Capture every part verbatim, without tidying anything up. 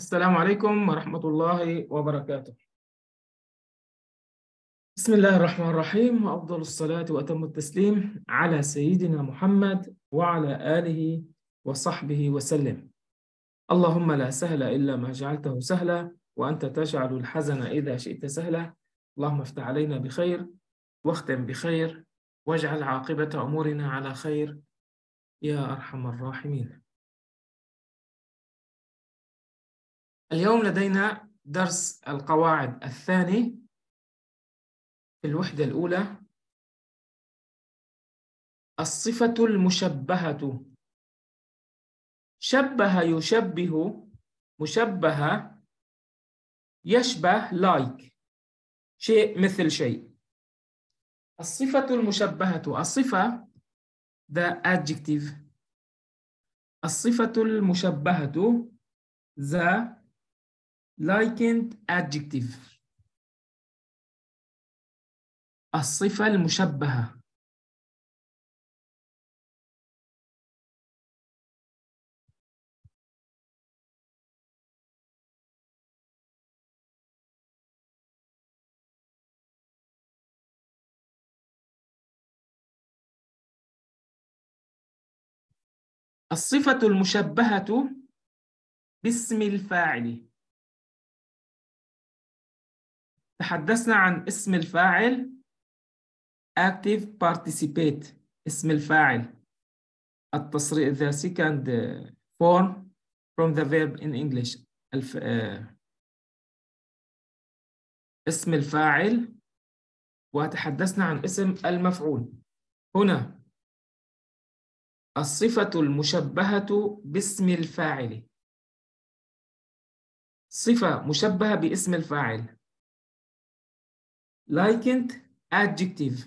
السلام عليكم ورحمة الله وبركاته. بسم الله الرحمن الرحيم، وأفضل الصلاة وأتم التسليم على سيدنا محمد وعلى آله وصحبه وسلم. اللهم لا سهل إلا ما جعلته سهلا، وأنت تجعل الحزن إذا شئت سهلا. اللهم افتح علينا بخير واختم بخير واجعل عاقبة أمورنا على خير يا أرحم الراحمين. اليوم لدينا درس القواعد الثاني في الوحدة الأولى، الصفة المشبهة. شبه يشبه، مشبه يشبه like، شيء مثل شيء. الصفة المشبهة، الصفة the adjective، الصفة المشبهة the likened adjective. الصفة المشبهة الصفة المشبهة باسم الفاعل. تحدثنا عن اسم الفاعل active participate، اسم الفاعل التصريف the second form from the verb in English. الف... آه... اسم الفاعل، وتحدثنا عن اسم المفعول. هنا الصفة المشبهة باسم الفاعل، صفة مشبهة باسم الفاعل likened adjective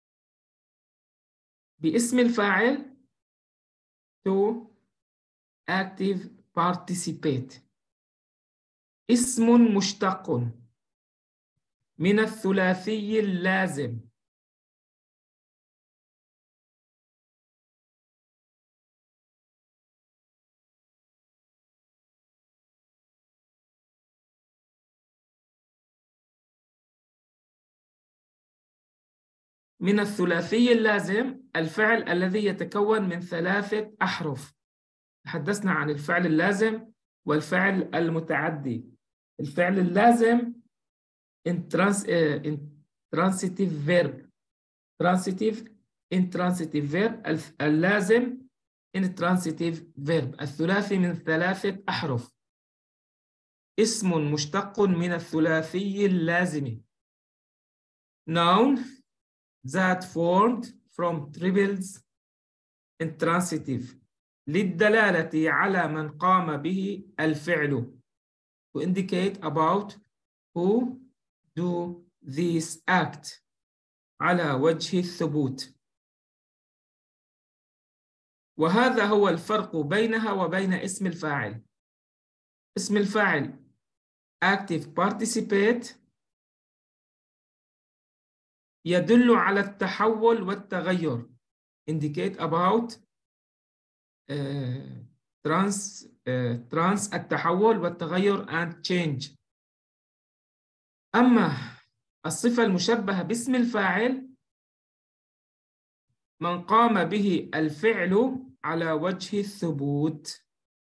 باسم الفاعل to active participate. اسم مشتق من الثلاثي اللازم. من الثلاثي اللازم الفعل الذي يتكون من ثلاثة أحرف. تحدثنا عن الفعل اللازم والفعل المتعدي. الفعل اللازم intransitive verb، transitive intransitive verb، اللازم intransitive verb. الثلاثي من ثلاثة أحرف، اسم مشتق من الثلاثي اللازم. noun that formed from triples intransitive للدلالة على من قام به الفعل. to indicate about who do this act على وجه الثبوت. وهذا هو الفرق بينها وبين اسم الفاعل. اسم الفاعل active participate يدل على التحول والتغير indicate about uh, trans uh, trans التحول والتغير and change. أما الصفة المشبهة باسم الفاعل من قام به الفعل على وجه الثبوت.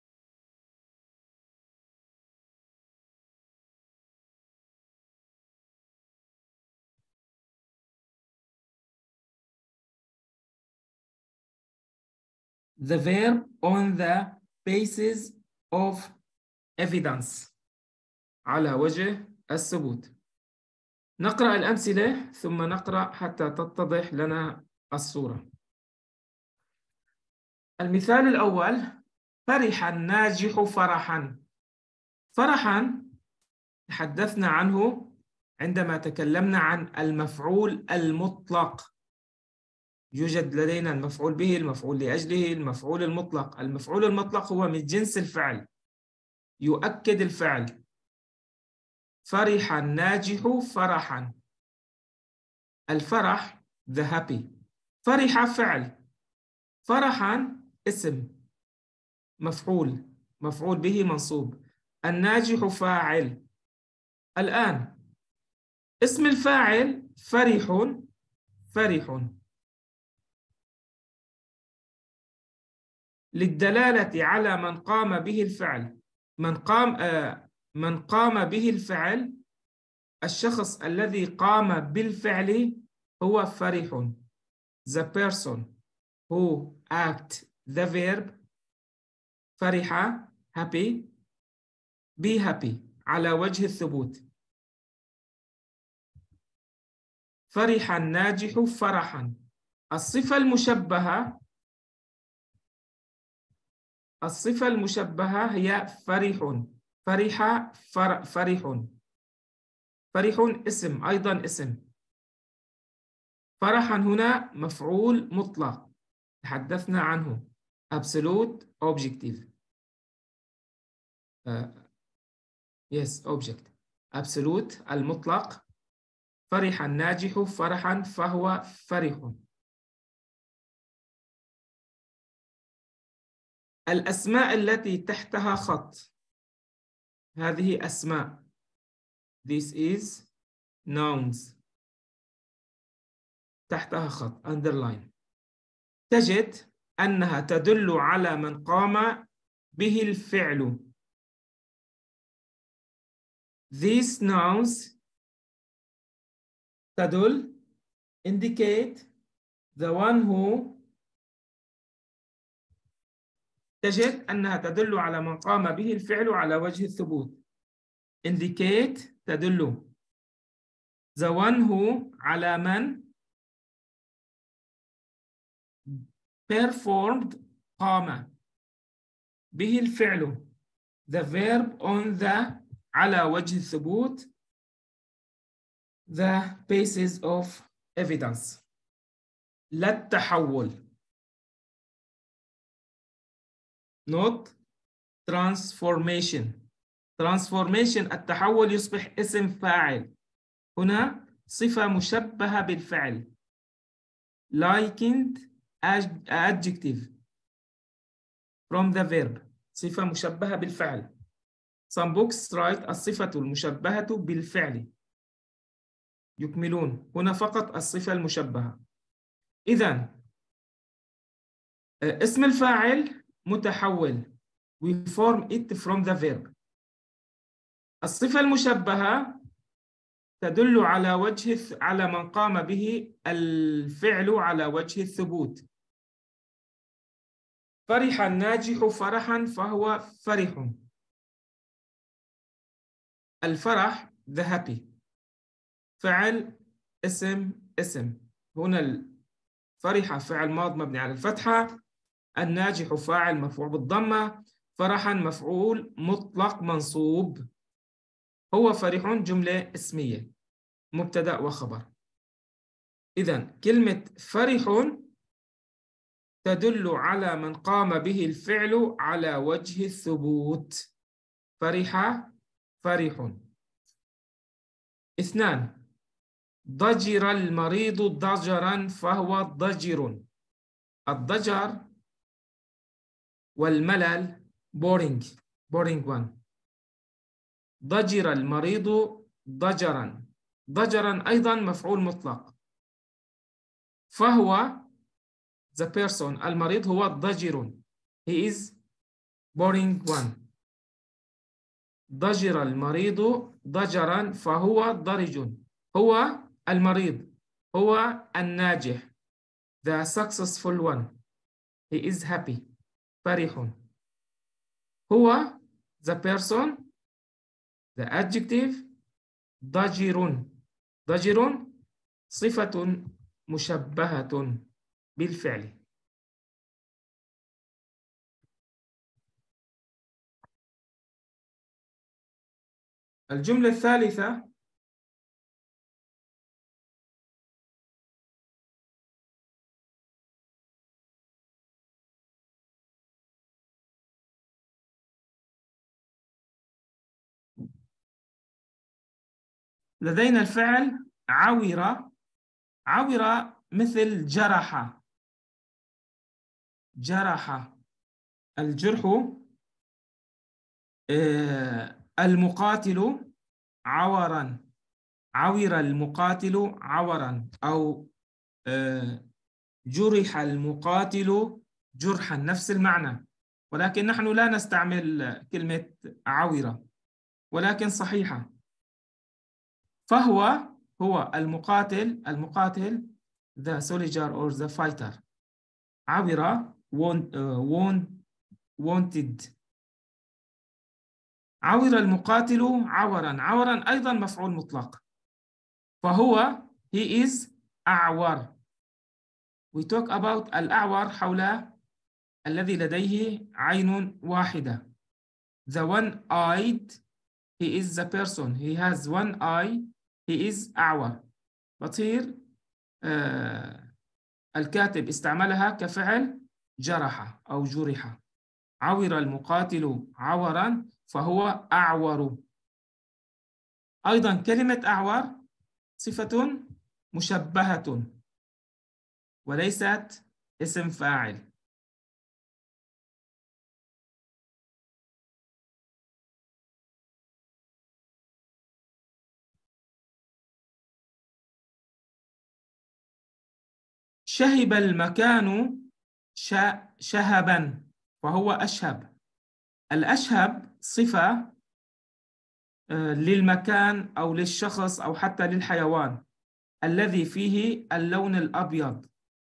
The verb on the basis of evidence على وجه الثبوت. نقرأ الأمثلة ثم نقرأ حتى تتضح لنا الصورة. المثال الأول: فرح الناجح فرحا. فرحا تحدثنا عنه عندما تكلمنا عن المفعول المطلق. يوجد لدينا المفعول به، المفعول لأجله، المفعول المطلق. المفعول المطلق هو من جنس الفعل، يؤكد الفعل. فرح الناجح فرحا. الفرح the happy، فرح فعل، فرحا اسم، مفعول، مفعول به منصوب. الناجح فاعل. الآن اسم الفاعل فرح. فرح للدلالة على من قام به الفعل. من قام آه من قام به الفعل، الشخص الذي قام بالفعل هو فرح. The person who act the verb فرح happy be happy على وجه الثبوت. فرح الناجح فرحا. الصفة المشبهة الصفة المشبهة هي فرح. فرح فر فرح فرح اسم، أيضا اسم. فرحا هنا مفعول مطلق تحدثنا عنه absolute objective uh, yes object absolute المطلق. فرح الناجح فرحا فهو فرح. الأسماء التي تحتها خط، هذه أسماء. This is nouns. تحتها خط underline. تجد أنها تدل على من قام به الفعل. These nouns تدل indicate the one who. تجد أنها تدل على من قام به الفعل على وجه الثبوت. indicate تدل the one who على من performed قام به الفعل. the verb on the على وجه الثبوت the basis of evidence. لا التحول not transformation. transformation التحول يصبح اسم فاعل. هنا صفة مشبهة بالفعل likened adjective from the verb. صفة مشبهة بالفعل. some books write الصفة المشبهة بالفعل. يكملون. هنا فقط الصفة المشبهة. إذن اسم الفاعل متحول we form it from the verb. الصفة المشبهة تدل على وجه على من قام به الفعل على وجه الثبوت. فرح الناجح فرحا فهو فرح. الفرح the happy. فعل اسم اسم. هنا الفرح فعل ماض مبني على الفتحة. الناجح فاعل مرفوع بالضمة. فرحا مفعول مطلق منصوب. هو فرح جملة اسمية مبتدأ وخبر. إذن كلمة فرح تدل على من قام به الفعل على وجه الثبوت. فرح فرح. اثنان ضجر المريض ضجرا فهو ضجر. الضجر والملل boring boring one. ضجر المريض ضجرا. ضجرا أيضا مفعول مطلق. فهو the person المريض هو ضجر. he is boring one. ضجر المريض ضجرا فهو ضرج. هو المريض هو الناجح the successful one. he is happy فرح. هو the person the adjective ضجر. ضجر صفة مشبهة بالفعل. الجملة الثالثة لدينا الفعل عور. عور مثل جرح. جرح. الجرح آه، المقاتل عورا، عور المقاتل عورا، أو آه، جرح المقاتل جرحا، نفس المعنى، ولكن نحن لا نستعمل كلمة عورة، ولكن صحيحة. فهو هو المقاتل، المقاتل the soldier or the fighter. عور want, uh, want, wanted. عور المقاتل عورا، عورا أيضا مفعول مطلق، فهو he is أعور. we talk about الأعور حول الذي لديه عين واحدة. the one-eyed, he is the person, he has one eye, he is أعور. but here uh, الكاتب استعملها كفعل جرح أو جرح. عور المقاتل عورا فهو أعور. أيضا كلمة أعور صفة مشبهة وليست اسم فاعل. شهب المكان شهبا فهو أشهب. الأشهب صفة للمكان أو للشخص أو حتى للحيوان الذي فيه اللون الأبيض.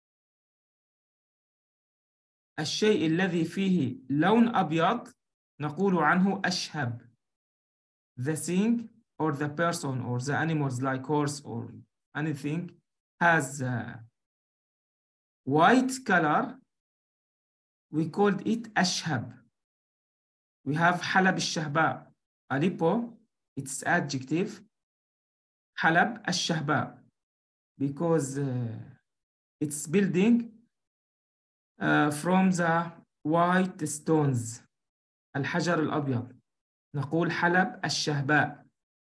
الشيء الذي فيه لون أبيض نقول عنه أشهب. The thing or the person or the animals like horse or anything has a white color, we called it أشهب. We have حلب الشهباء. Aleppo, it's adjective. حلب الشهباء because uh, it's building uh, from the white stones. الحجر الأبيض. نقول حلب الشهباء.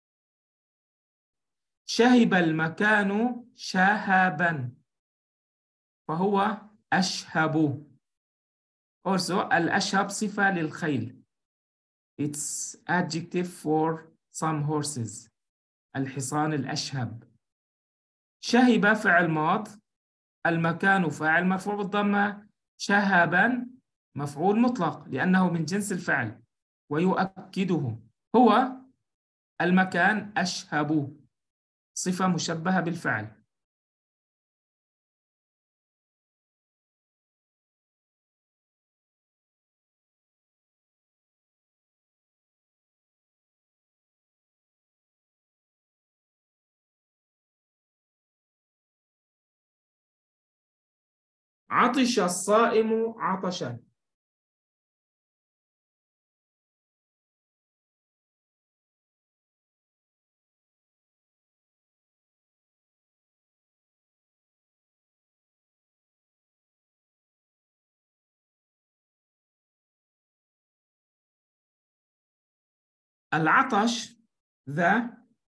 شهب المكان شهبا فهو أشهب. Also الأشهب صفة للخيل. It's adjective for some horses. الحصان الأشهب. شهب فعل ماض، المكان فاعل مرفوع بالضمة، شهبا مفعول مطلق لأنه من جنس الفعل ويؤكده. هو المكان أشهب صفة مشبهة بالفعل. عطش الصائم عطشا. العطش the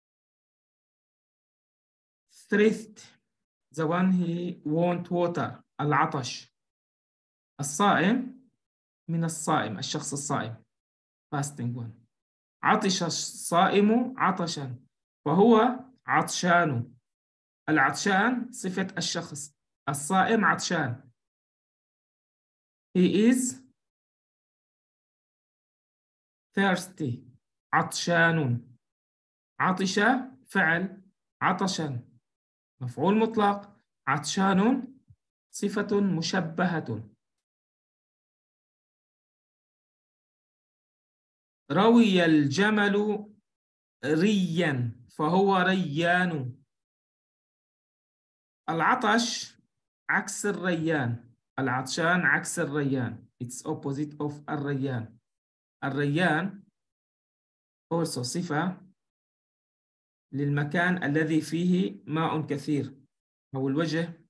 thirst, the one he want water. العطش. الصائم من الصائم، الشخص الصائم fasting one. عطش الصائم عطشا وهو عطشان. العطشان صفة الشخص، الصائم عطشان. he is thirsty عطشان. عطش فعل، عطشا مفعول مطلق، عطشان صفة مشبهة. روي الجمل ريا فهو ريان. العطش عكس الريان، العطشان عكس الريان. It's opposite of الريان. الريان also صفة للمكان الذي فيه ماء كثير أو الوجه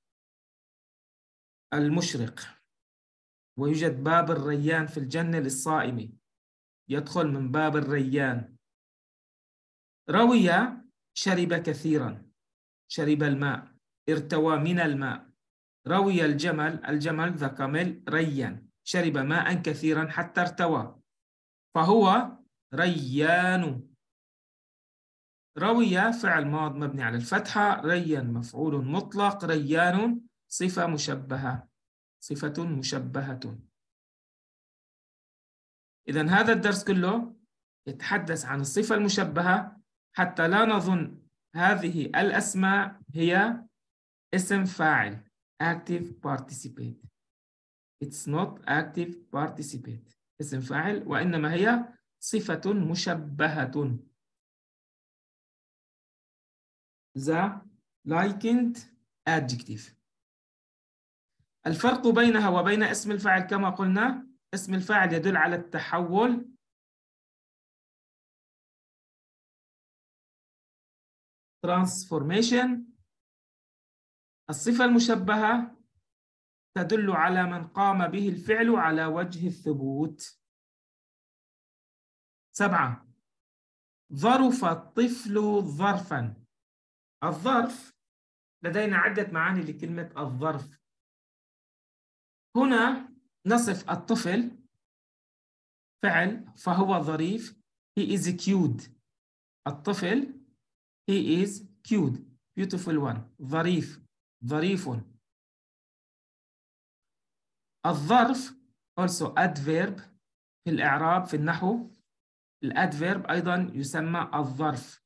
المشرق. ويوجد باب الريان في الجنة للصائم، يدخل من باب الريان. روي شرب كثيرا، شرب الماء، ارتوى من الماء. روي الجمل، الجمل ذا كامل ريا، شرب ماء كثيرا حتى ارتوى، فهو ريان. روي فعل ماض مبني على الفتحة، ريان مفعول مطلق، ريان صفة مشبهة، صفة مشبهة. إذن هذا الدرس كله يتحدث عن الصفة المشبهة، حتى لا نظن هذه الأسماء هي اسم فاعل active participate. It's not active participate اسم فاعل، وإنما هي صفة مشبهة. the likened adjective. الفرق بينها وبين اسم الفاعل كما قلنا، اسم الفاعل يدل على التحول، transformation. الصفة المشبهة تدل على من قام به الفعل على وجه الثبوت. سبعة، ظرف الطفل ظرفا. الظرف لدينا عدة معاني لكلمة الظرف. هنا نصف الطفل فعل فهو ظريف. he is cute. الطفل he is cute beautiful one. ظريف ظريف. الظرف also adverb في الإعراب في النحو. الادفيرب أيضا يسمى الظرف.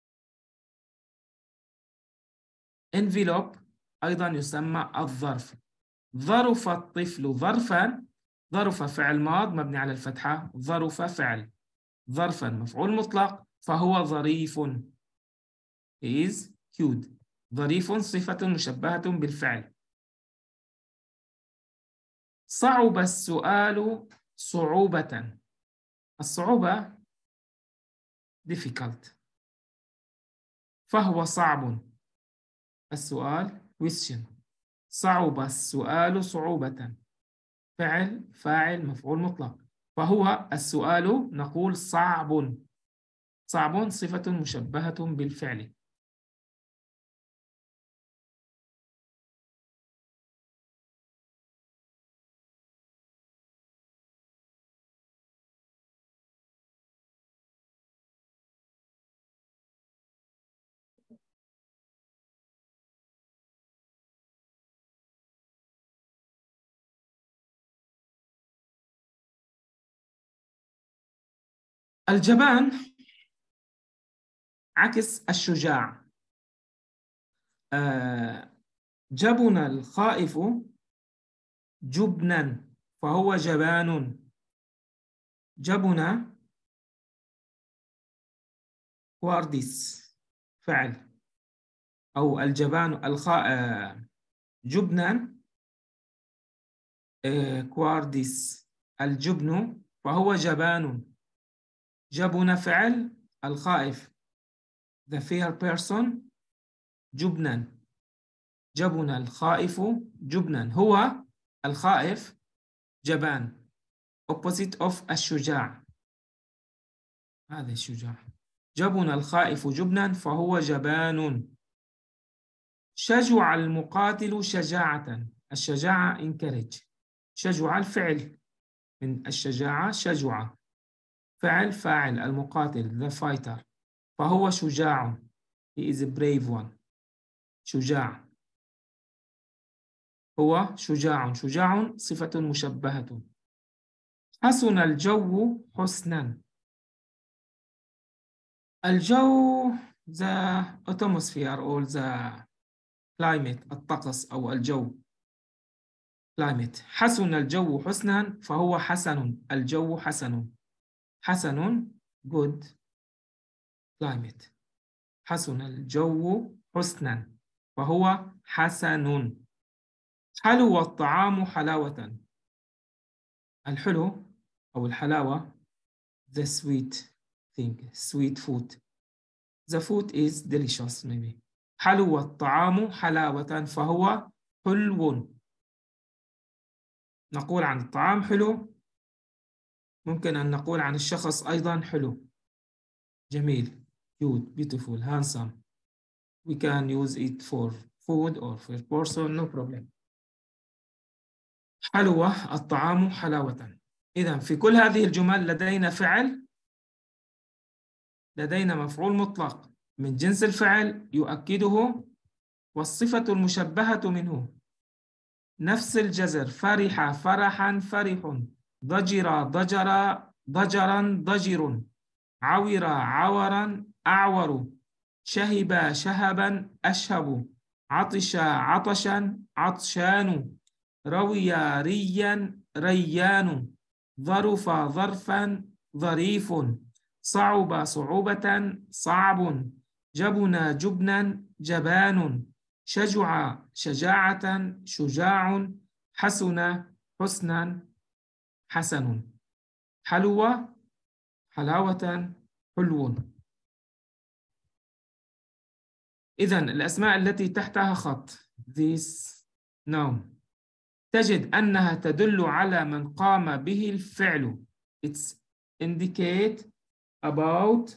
envelope أيضا يسمى الظرف. ظرف الطفل ظرفا. ظرف فعل ماض مبني على الفتحة، ظرف فعل، ظرفا مفعول مطلق، فهو ظريف. he is cute. ظريف صفة مشبهة بالفعل. صعب السؤال صعوبة. الصعوبة difficult، فهو صعب. السؤال question. صعب السؤال صعوبة، فعل فاعل مفعول مطلق، فهو السؤال نقول صعب. صعب صفة مشبهة بالفعل. الجبان عكس الشجاع. آه جبن الخائف جبنا، فهو جبان. جبن كوارديس فعل، أو الجبان الخاء آه جبنا آه كوارديس الجبن، فهو جبان. جبن فعل، الخائف the fear person جبنا. جبن الخائف جبنا، هو الخائف جبان. opposite of الشجاع، هذا الشجاع. جبن الخائف جبنا فهو جبان. شجع المقاتل شجاعة. الشجاعة encourage. شجع الفعل من الشجاعة شجع، فعل فاعل المقاتل the fighter، فهو شجاع. he is a brave one. شجاع، هو شجاع. شجاع صفة مشبهة. حسن الجو حسنا. الجو the atmosphere or the climate، الطقس أو الجو climate. حسن الجو حسنا فهو حسن. الجو حسن. حسن good climate. حسن الجو حسنا فهو حسن. حلو الطعام حلاوة. الحلو أو الحلاوة the sweet thing، sweet food. the food is delicious maybe. حلو الطعام حلاوة فهو حلو. نقول عن الطعام حلو، ممكن أن نقول عن الشخص أيضا حلو، جميل cute beautiful handsome. we can use it for food or for person no problem. حلوة الطعام حلاوة. إذن في كل هذه الجمل لدينا فعل لدينا مفعول مطلق من جنس الفعل يؤكده والصفة المشبهة منه. نفس الجزر، فرح فرحا فرح، ضجر ضجر ضجرا ضجر، عور عورا أعور، شهب شهبا أشهب، عطش عطشا عطشان، روي ريا ريان، ظرف ظرفا ظريف، صعب صعوبة صعب، جبن جبنا جبان، شجع شجاعة شجاع، حسن حسنا حسن، حلوة حلاوة حلو. إذن الأسماء التي تحتها خط this noun تجد أنها تدل على من قام به الفعل. It's indicate about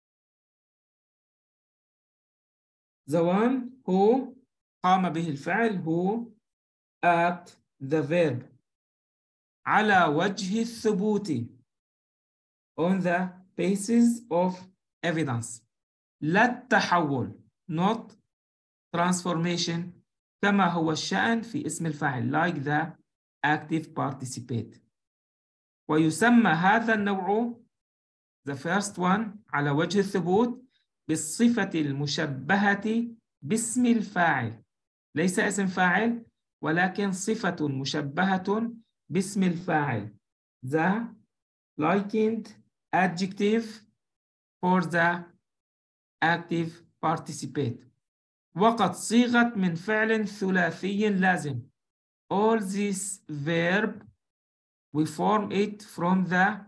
the one who قام به الفعل who act the verb على وجه الثبوت on the basis of evidence. لا التحول not transformation كما هو الشأن في اسم الفاعل like the active participate. ويسمى هذا النوع the first one على وجه الثبوت بالصفة المشبهة باسم الفاعل. ليس اسم فاعل ولكن صفة مشبهة باسم الفاعل the likened adjective for the active participate. وقد صيغت من فعل ثلاثي لازم. All this verb we form it from the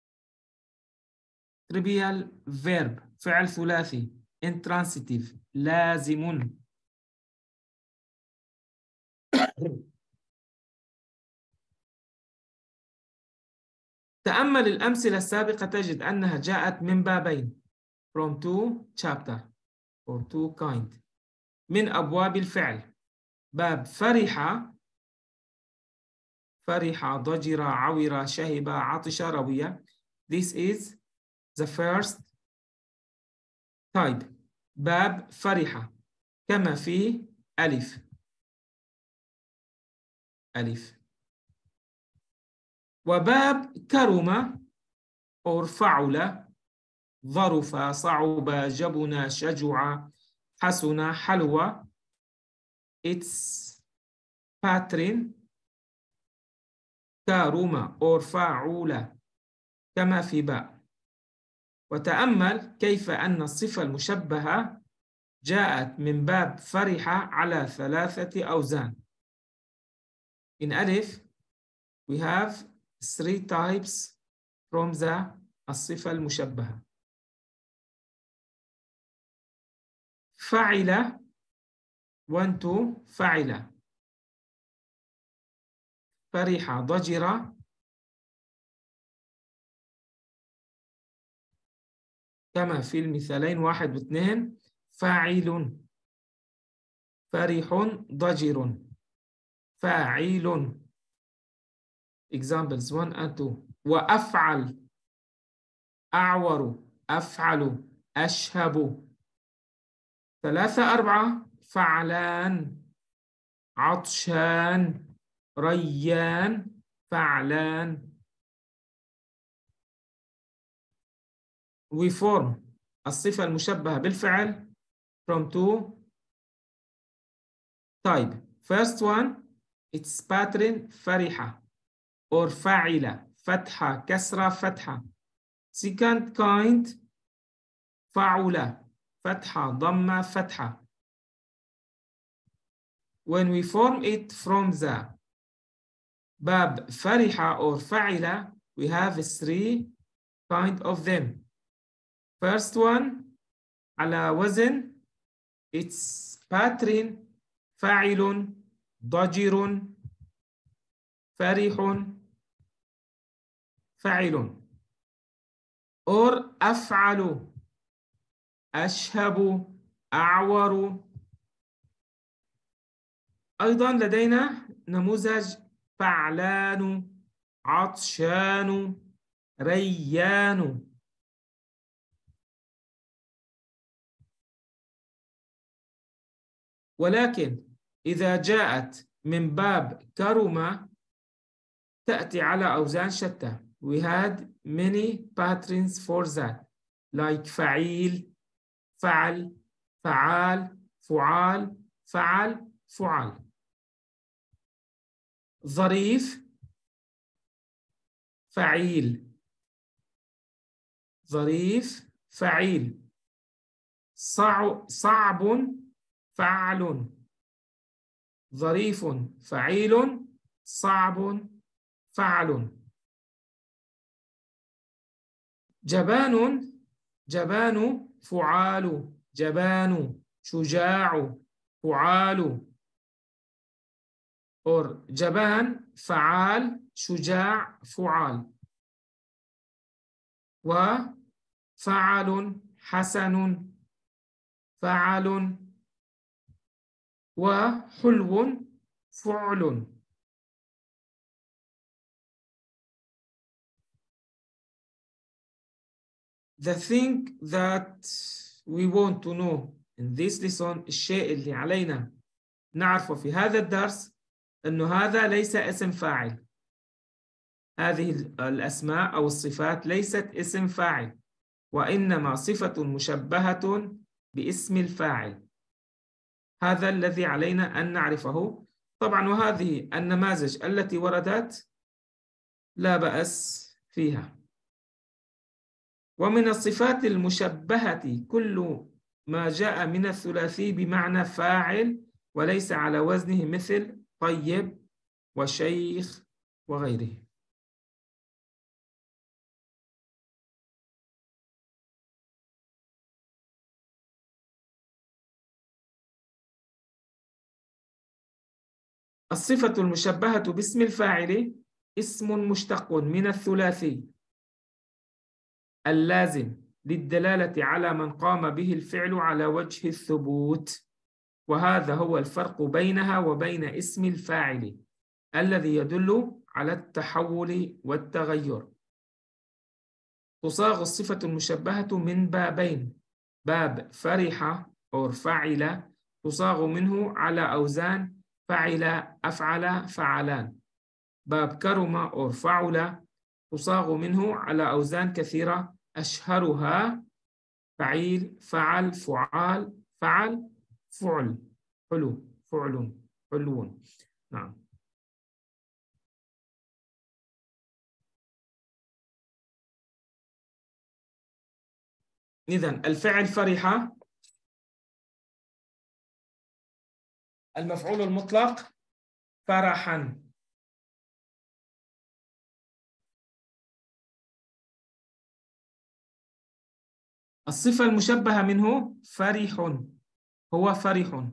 trivial verb فعل ثلاثي intransitive لازم. تأمل الأمثلة السابقة تجد أنها جاءت من بابين from two chapter or two kind من أبواب الفعل. باب فرح فرح ضجر عور شهب عطش روي. This is the first type. باب فرح كما في ألف ألف. وباب كرم أو فعل ظرف صعب جبن شجع حسن حلوة. Its pattern كرم أو فعل كما في باء. وتأمل كيف أن الصفة المشبهة جاءت من باب فرح على ثلاثة أوزان. In ألف we have three types from the الصفة المشبهة. فعل one two فعل فرح ضجر كما في المثالين واحد واثنين فاعل فرح ضجر فاعل examples one and two. وأفعل أعور أفعل أشهب. ثلاثة أربعة فعلان عطشان ريان فعلان. we form الصفة المشبهة بالفعل from two type. First one its pattern فرحة or فاعلة فتحة كسرة فتحة. Second kind فعلة فتحة ضمة فتحة. When we form it from the باب فرحة or فعلة we have three kind of them. First one على وزن its pattern فاعل ضجر فرح فاعل or أفعل أشهب أعور. أيضا لدينا نموذج فعلان عطشان ريان. ولكن إذا جاءت من باب كرم تأتي على أوزان شتى. We had many patterns for that like فعيل، فعل، فعال، فعال، فعل، فعال. ظريف فعيل، ظريف فعيل. صعب صعب فعل، ظريف فعيل، صعب فعل. جبان جبان فعال، جبان شجاع فعال. or جبان فعال شجاع فعال. وفعل حسن فعل. وحلو فعل. The thing that we want to know in this lesson، الشيء اللي علينا نعرفه في هذا الدرس أنه هذا ليس اسم فاعل. هذه الأسماء أو الصفات ليست اسم فاعل، وإنما صفة مشبهة باسم الفاعل. هذا الذي علينا أن نعرفه. طبعا وهذه النماذج التي وردت لا بأس فيها. ومن الصفات المشبهة كل ما جاء من الثلاثي بمعنى فاعل وليس على وزنه، مثل طيب وشيخ وغيره. الصفة المشبهة باسم الفاعل اسم مشتق من الثلاثي اللازم للدلالة على من قام به الفعل على وجه الثبوت، وهذا هو الفرق بينها وبين اسم الفاعل الذي يدل على التحول والتغير. تصاغ الصفة المشبهة من بابين: باب فرح أو فعل تصاغ منه على أوزان فعل، أفعل، فعلان. باب كرم أو فعل تصاغ منه على أوزان كثيرة أشهرها فعيل، فعل، فعال، فعل، فعل، حلو، فعل، حلو. نعم. إذن الفعل فرح، المفعول المطلق فرحا. الصفة المشبهة منه فرح، هو فرح،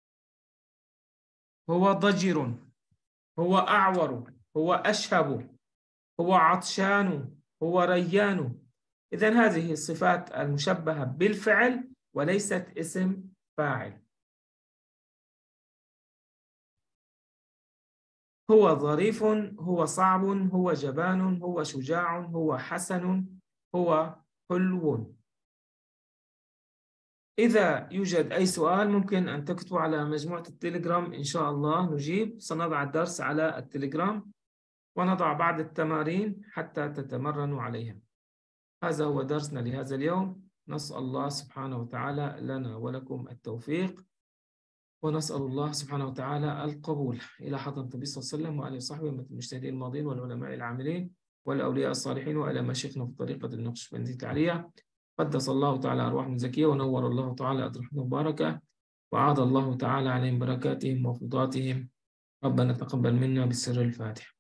هو ضجر، هو أعور، هو أشهب، هو عطشان، هو ريان. إذن هذه الصفات المشبهة بالفعل وليست اسم فاعل. هو ظريف، هو صعب، هو جبان، هو شجاع، هو حسن، هو حلو. إذا يوجد أي سؤال ممكن أن تكتبوا على مجموعة التليجرام، إن شاء الله نجيب. سنضع الدرس على التليجرام ونضع بعض التمارين حتى تتمرنوا عليها. هذا هو درسنا لهذا اليوم. نسأل الله سبحانه وتعالى لنا ولكم التوفيق، ونسأل الله سبحانه وتعالى القبول. إلى حضرة النبي صلى الله عليه وسلم وآله وصحبه من المجتهدين الماضين والعلماء العاملين والأولياء الصالحين، وإلى مشايخنا في طريقة النقشبندية العالية. قدس الله تعالى أرواحهم زكية، ونور الله تعالى أضرحهم مباركة، وعاد الله تعالى عليهم بركاتهم وفضاتهم. ربنا تقبل منا بالسر الفاتح.